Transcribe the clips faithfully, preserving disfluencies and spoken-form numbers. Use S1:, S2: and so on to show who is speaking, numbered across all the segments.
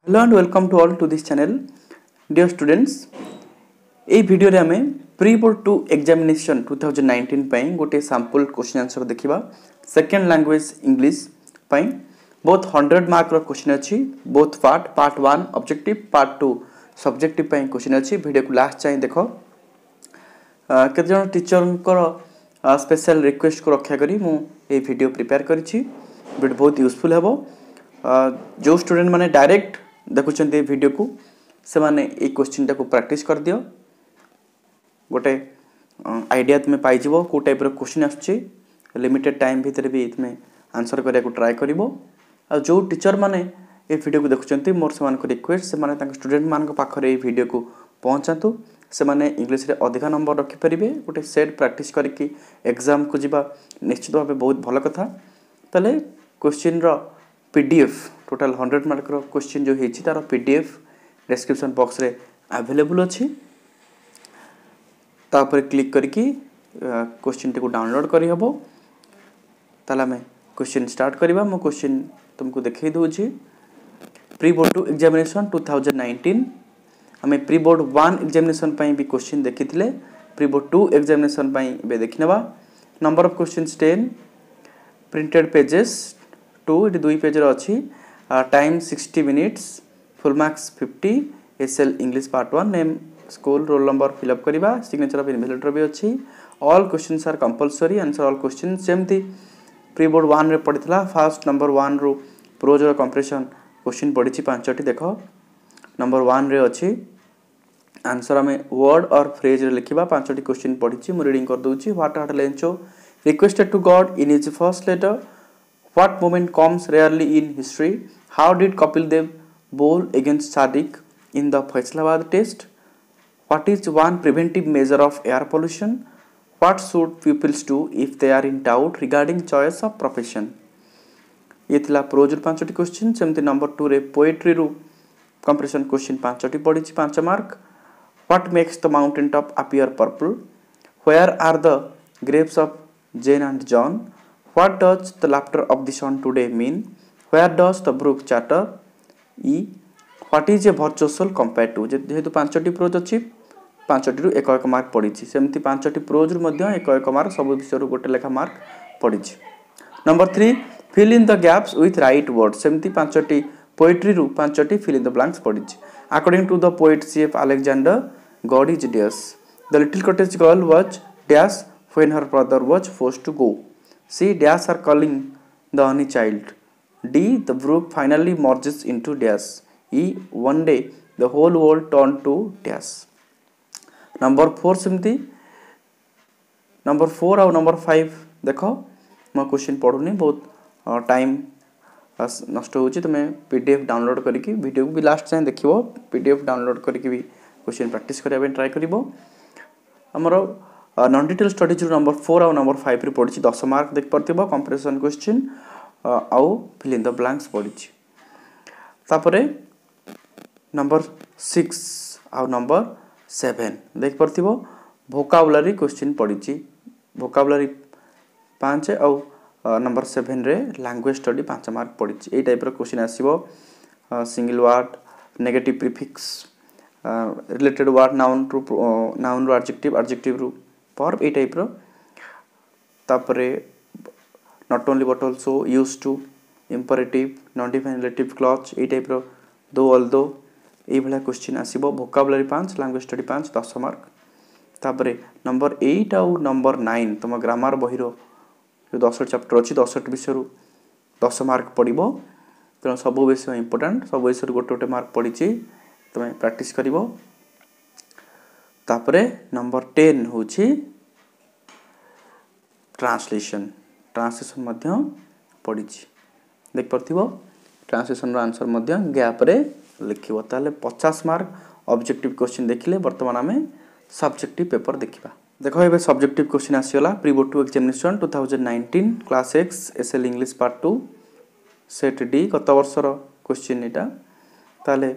S1: Hello and welcome to all to this channel. Dear students, এই ভিডিওরে আমি pre board two examination twenty nineteen पई गोटे sample question answer देखिबा second language English पई both one hundred mark रो question अछि both part part one objective part two subjective पई क्वेश्चन अछि वीडियो को लास्ट चाहि देखो केते जन टीचर को स्पेशल रिक्वेस्ट को रक्षा करी मु ए वीडियो प्रिपेयर करिछि वीडियो बहुत यूजफुल हेबो जो स्टूडेंट माने डायरेक्ट देखुछन वीडियो को से माने ए क्वेश्चन टा को प्रैक्टिस कर दियो गोटे आइडिया तुम पाई जीवो को टाइप रो क्वेश्चन आछी लिमिटेड टाइम भीतर भी तुम आंसर करिया को ट्राई करिवो आ जो टीचर माने ए वीडियो को देखुछंती मोर से मान को रिक्वेस्ट से माने तांक स्टूडेंट मान को पाखरे ए वीडियो को पहुंचातु से माने इंग्लिश रे अधिक नंबर रखि परिबे गोटे सेट प्रैक्टिस करके एग्जाम को जीवा निश्चित भाबे बहुत भलो कथा तले क्वेश्चन रो PDF total one hundred mark रो क्वेश्चन जो हेछि तार पीडीएफ डिस्क्रिप्शन बॉक्स रे अवेलेबल अछि तापर क्लिक करके क्वेश्चन टी को डाउनलोड करि हबो ताला में क्वेश्चन स्टार्ट करबा मो क्वेश्चन तुमको देखै दउ छी pre board two examination twenty nineteen हमें प्री बोर्ड one एग्जामिनेशन पई भी क्वेश्चन देखिथिले प्री बोर्ड two एग्जामिनेशन पई बे देखिनबा number of questions ten printed pages two इट दुई पेज रो अछि time sixty minutes full marks fifty SL English part one name school roll number fill up करबा सिग्नेचर ऑफ इन्वेलिडेटर भी अछि all questions are compulsory answer all question सेमती pre board one रे पडितला फर्स्ट नंबर one रो prose रो comprehension question पडिछि पांचटी देखो नंबर one रे अछि आंसर हमें वर्ड और फ्रेज रे लिखिबा पांचटी क्वेश्चन पडिछि मु रीडिंग कर दोछि what are Lencho requested to God in his first letter what moment comes rarely in history how did Kapil Dev bowl against Sadiq in the Faisalabad test? What is one preventive measure of air pollution? What should pupils do if they are in doubt regarding choice of profession? ये थिला prose रो पांचटी question सेमती number two रे poetry रो comprehension question पांचटी पड़ी छि पांच mark What makes the mountain top appear purple? Where are the grapes of Jane and John? What does the laughter of the sun today mean? Where does the brook chatter? ई what is a virtual compare to जेहेतु पांचटी pros अछि पांचटी रु एक एक mark पड़ी छि सेमती पांचटी प्रोज रु मध्ये एक एक मार्क सब विषय रु गोटे लेखा मार्क पड़ी छि number three fill in the gaps with right word सेमती पांचटी पोएट्री रु पांचटी फिल इन द ब्लैंक्स पड़ी छि according to the poet CF Alexander god is dash the little cottage girl was dash when her brother was forced to go sea dash or calling the honey child D. The brook finally merges into dash. E. One day the whole world turned to dash. Number four सिमती number four और number five देखो मैं question पढ़ुनी बहुत time नष्ट होची तमे PDF download करके video को भी लास्ट चाहे देखिबो पीडीएफ डाउनलोड करके भी क्वेश्चन प्रैक्टिस करबे ट्राई करिवो हमरो non detail studies number four और नंबर five रे पढ़छि ten मार्क देख परथिबो कंप्रेशन क्वेश्चन आउ फिल इन द ब्लैंक्स पड़ी तापरे नंबर six आउ नंबर seven देख परथिबो वोकाबुलरी क्वेश्चन पड़ी वोकाबुलरी five आउ नंबर seven रे लैंग्वेज स्टडी five मार्क पड़ी ए टाइप रो क्वेश्चन आसीबो single word negative prefix related word noun to noun रो एडजेक्टिव एडजेक्टिव रो वर्ब ए टाइप रो तापरे not only but also used to imperative non-defined relative clause ए टाइप रो दो although ए भला क्वेश्चन आसीबो vocabulary five language study five ten mark तापरे नंबर eight आउ नंबर nine तम ग्रामर बही रो जो ten चैप्टर अछि ten विषय रो ten मार्क पड़िबो त सब विषय इंपोर्टेंट सब विषय रो गोटे गोटे मार्क पड़ी छि तमे प्रैक्टिस करिवो तापरे नंबर ten होछि ट्रांसलेशन ट्रांसलेशन मध्य पड़ी देख परथिबो ट्रांसलेशन रो आंसर मध्य गैप रे लिखिबो ताले fifty मार्क ऑब्जेक्टिव क्वेश्चन देखिले वर्तमान हमें सब्जेक्टिव पेपर देखिबा देखो एबे सब्जेक्टिव क्वेश्चन आसीला pre board two examination twenty nineteen class six SL English part two set D गत वर्ष रो क्वेश्चन एटा ताले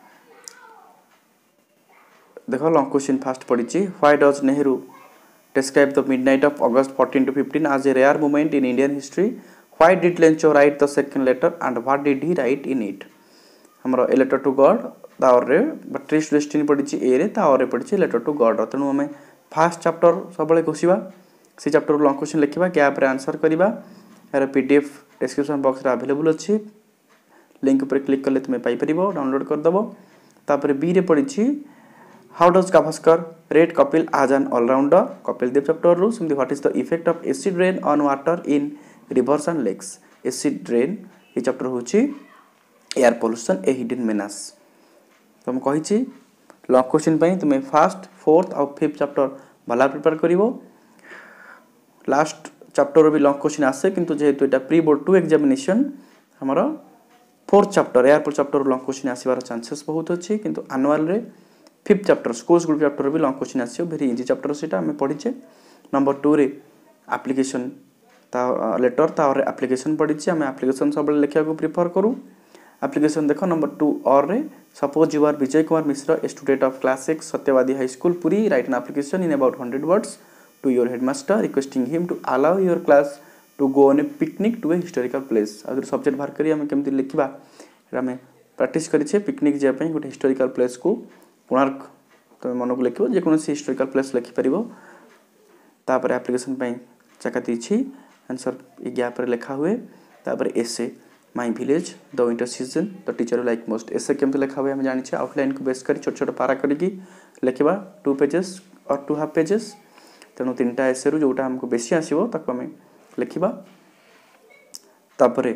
S1: देखो लॉन्ग क्वेश्चन फास्ट पड़ी why does Nehru describe the midnight of August fourteen to fifteen as a rare moment in Indian history. Why did Lencho write the second letter and what did he write in it? हमर ए letter to God तावर रे tryst destiny पड़ी ए रे tower रे पड़ी letter to God तेणु आम फास्ट चैप्टर सब घोषा से चैप्टर लॉन्ग क्वेश्चन लिखा गैप रे आंसर करवा यार पीडीएफ डिस्क्रिप्शन बॉक्स रे अवेलेबल अच्छी लिंक पर क्लिक कले तुम पाइपर डाउनलोड करदेव तापर बी रे पड़ी how does Gavaskar rate Kapil as an allrounder Kapil Dev chapter रू सेमती what is the effect of acid rain on water in rivers and lakes acid rain ये चैप्टर होची air pollution a hidden menace तुम कही लॉन्ग क्वेश्चन पाई तुम फास्ट फोर्थ और fifth chapter भला प्रिपेयर करिवो लास्ट चैप्टर भी लॉन्ग क्वेश्चन आसे किंतु जेहेतु एटा प्री बोर्ड टू एग्जामिनेशन हमर fourth chapter air chapter long question आसीबार चांसेस बहुत अच्छी किंतु एनुअल रे fifth chapter scores group chapter भी लॉन्ग क्वेश्चन आसी वेरी इजी चैप्टर सेटा हमें पढ़ीचे नंबर टू रे एप्लिकेशन ता लेटर तार एप्लिकेशन पढ़ीचे हमें एप्लिकेशन सब लिखा को प्रिफर करूँ एप्लिकेशन देखो नंबर टू और रे suppose you are Vijay Kumar Mishra a student of class six Satyabadi high school Puri write an application in about hundred words to your headmaster requesting him to allow your class to go on a picnic to a historical place अगर subject बाहर करी हमें केमती लिखा आम practice करें picnic जावाई गोटे हिस्टोरिकल प्लेस को कोणार्क तुम मन को लिख जेकोसी हिस्टोरिकल प्लेस लिखिपर तापर एप्लिकेशन जगह दी आंसर ये गैप रे लिखा हुए तापर essay my village the winter season the teacher like most essay केमती लिखा हुए हमें जानी आउटलाइन को बेस कर छोट छोट पारा करके लिखा टू पेजेस और टू हाफ पेजेस तेणु तीन टा एसे रू जोटा हमको बेसी आसो ताको आम लिखा तापर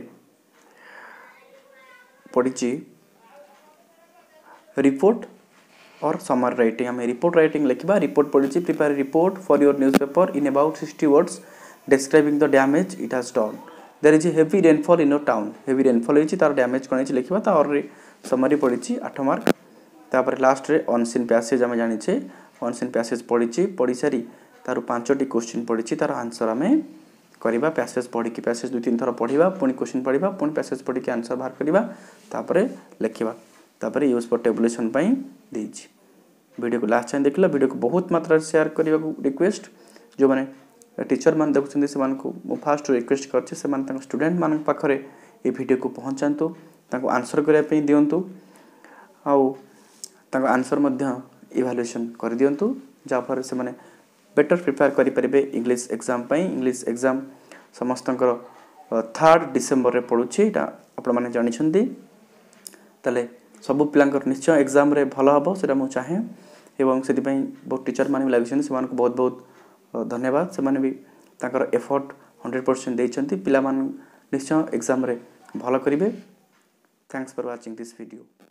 S1: पड़ी रिपोर्ट और समर राइटिंग हमें रिपोर्ट राइटिंग लिखा रिपोर्ट पड़ी prepare report for your newspaper in about sixty words describing the damage it has done there is a heavy rainfall in your town heavy rainfall होती तार damage कौन लिखा तार summary पड़ी आठ मार्क तापर लास्ट रे अनसीन पैसेज आम जाने अनसीन पैसेज पड़ी पढ़ी सारी तार पांचटी क्वेश्चन पड़ी तार आंसर आम करवा पैसेज पढ़ी पैसेज दुई तीन थर पढ़ा पुणी क्वेश्चन पढ़ा पुणी पैसेज पढ़ी आंसर बाहर करवा तापर लिखा तापर यूज फॉर टेबुलेशन देजी वीडियो को लास्ट टाइम देखला वीडियो को बहुत मात्रा शेयर करने को रिक्वेस्ट जो मैंने टीचर मान देखुं से फास्ट रिक्वेस्ट करछे स्टूडेंट मान पाखरे ये वीडियो को पहुँचातु आंसर करने दिंतु आउ आंसर इवाल्युएशन कर दिंतु जहाँफल से मैंने बेटर प्रिपेयर करेंगे इंग्लिश एग्जाम इंग्लिश एग्जाम समस्त थर्ड डिसेम्बर रे पड़ुछि एटा आपण माने जानिछन्ती तले सब पिलांकर निश्चय एग्जाम रे भल हम से चाहे एवं से बहुत टीचर माने लगे से बहुत बहुत धन्यवाद से माने भी ताकर एफर्ट हंड्रेड परसेंट देइछन्ती पिला मान निश्चय एग्जाम रे भल करिवे thanks for watching this video.